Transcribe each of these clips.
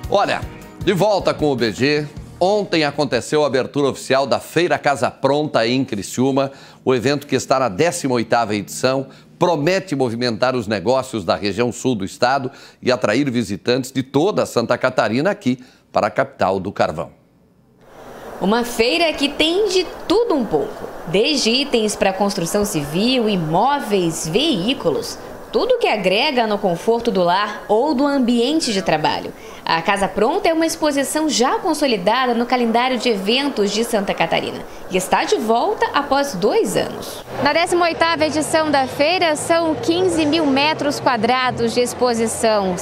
Olha, de volta com o BG. Ontem aconteceu a abertura oficial da Feira Casa Pronta em Criciúma. O evento, que está na 18ª edição, promete movimentar os negócios da região sul do estado e atrair visitantes de toda Santa Catarina aqui para a capital do carvão. Uma feira que tem de tudo um pouco, desde itens para construção civil, imóveis, veículos. Tudo que agrega no conforto do lar ou do ambiente de trabalho. A Casa Pronta é uma exposição já consolidada no calendário de eventos de Santa Catarina e está de volta após 2 anos. Na 18ª edição da feira, são 15 mil metros quadrados de exposição,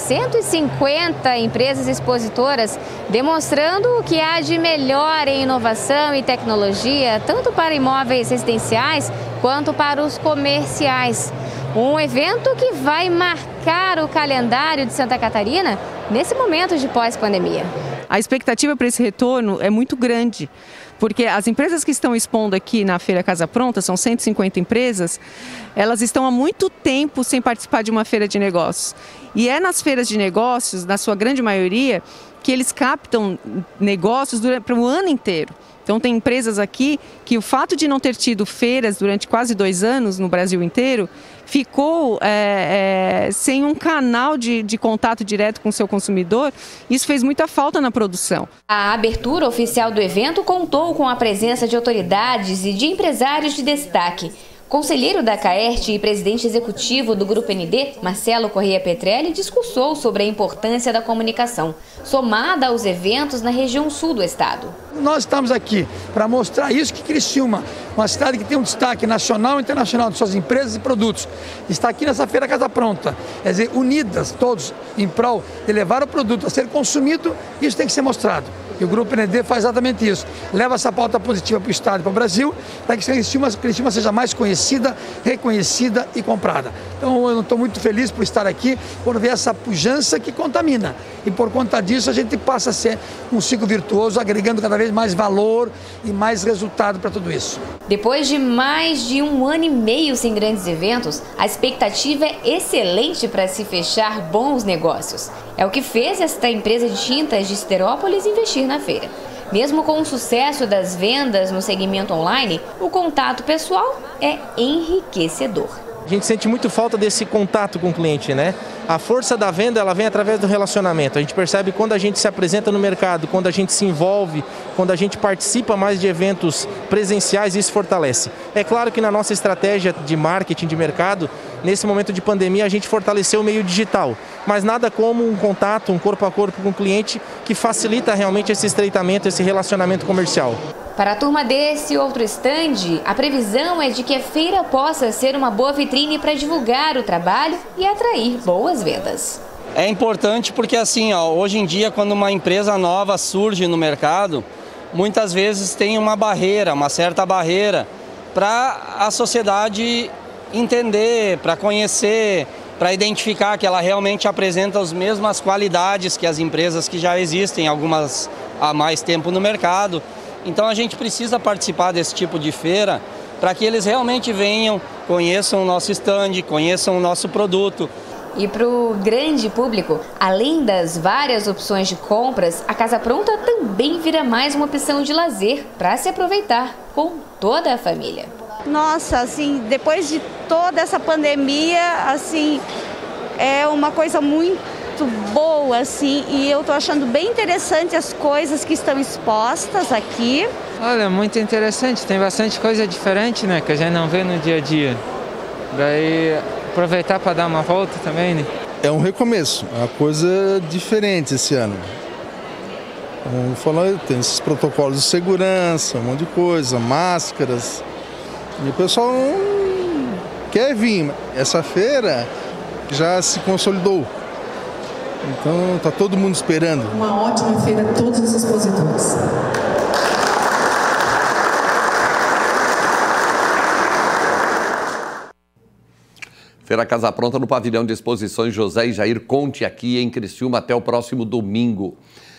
150 empresas expositoras demonstrando o que há de melhor em inovação e tecnologia, tanto para imóveis residenciais quanto para os comerciais. Um evento que vai marcar o calendário de Santa Catarina nesse momento de pós-pandemia. A expectativa para esse retorno é muito grande, porque as empresas que estão expondo aqui na Feira Casa Pronta, são 150 empresas, elas estão há muito tempo sem participar de uma feira de negócios. E é nas feiras de negócios, na sua grande maioria, que eles captam negócios para o ano inteiro. Então tem empresas aqui que o fato de não ter tido feiras durante quase 2 anos no Brasil inteiro, ficou sem um canal de contato direto com o seu consumidor. Isso fez muita falta na produção. A abertura oficial do evento contou com a presença de autoridades e de empresários de destaque. Conselheiro da Caerte e presidente executivo do Grupo ND, Marcelo Corrêa Petrelli, discursou sobre a importância da comunicação, somada aos eventos na região sul do estado. Nós estamos aqui para mostrar isso, que Criciúma, uma cidade que tem um destaque nacional e internacional de suas empresas e produtos, está aqui nessa Feira Casa Pronta, quer dizer, unidas todos em prol de levar o produto a ser consumido. Isso tem que ser mostrado. E o Grupo ND faz exatamente isso. Leva essa pauta positiva para o estado e para o Brasil, para que Criciúma seja mais conhecida, reconhecida e comprada. Então eu estou muito feliz por estar aqui, por ver essa pujança que contamina. E por conta disso a gente passa a ser um ciclo virtuoso, agregando cada vez mais valor e mais resultado para tudo isso. Depois de mais de 1 ano e meio sem grandes eventos, a expectativa é excelente para se fechar bons negócios. É o que fez esta empresa de tintas de Siderópolis investir na feira. Mesmo com o sucesso das vendas no segmento online, o contato pessoal é enriquecedor. A gente sente muito falta desse contato com o cliente, né? A força da venda, ela vem através do relacionamento. A gente percebe quando a gente se apresenta no mercado, quando a gente se envolve, quando a gente participa mais de eventos presenciais, isso fortalece. É claro que na nossa estratégia de marketing de mercado, nesse momento de pandemia, a gente fortaleceu o meio digital. Mas nada como um contato, um corpo a corpo com o cliente, que facilita realmente esse estreitamento, esse relacionamento comercial. Para a turma desse outro estande, a previsão é de que a feira possa ser uma boa vitrine para divulgar o trabalho e atrair boas vendas. É importante porque assim, hoje em dia, quando uma empresa nova surge no mercado, muitas vezes tem uma barreira, uma certa barreira, para a sociedade entender, para conhecer, para identificar que ela realmente apresenta as mesmas qualidades que as empresas que já existem, algumas há mais tempo no mercado. Então a gente precisa participar desse tipo de feira para que eles realmente venham, conheçam o nosso stand, conheçam o nosso produto. E para o grande público, além das várias opções de compras, a Casa Pronta também vira mais uma opção de lazer para se aproveitar com toda a família. Nossa, assim, depois de toda essa pandemia, assim, é uma coisa muito boa, assim, e eu tô achando bem interessante as coisas que estão expostas aqui. Olha, muito interessante, tem bastante coisa diferente, né, que a gente não vê no dia a dia. Daí aproveitar para dar uma volta também, né? É um recomeço, é uma coisa diferente esse ano. Como falou, tem esses protocolos de segurança, um monte de coisa, máscaras. E o pessoal quer vir. Essa feira já se consolidou. Então está todo mundo esperando. Uma ótima feira a todos os expositores. Feira Casa Pronta no pavilhão de exposições José e Jair Conte aqui em Criciúma até o próximo domingo.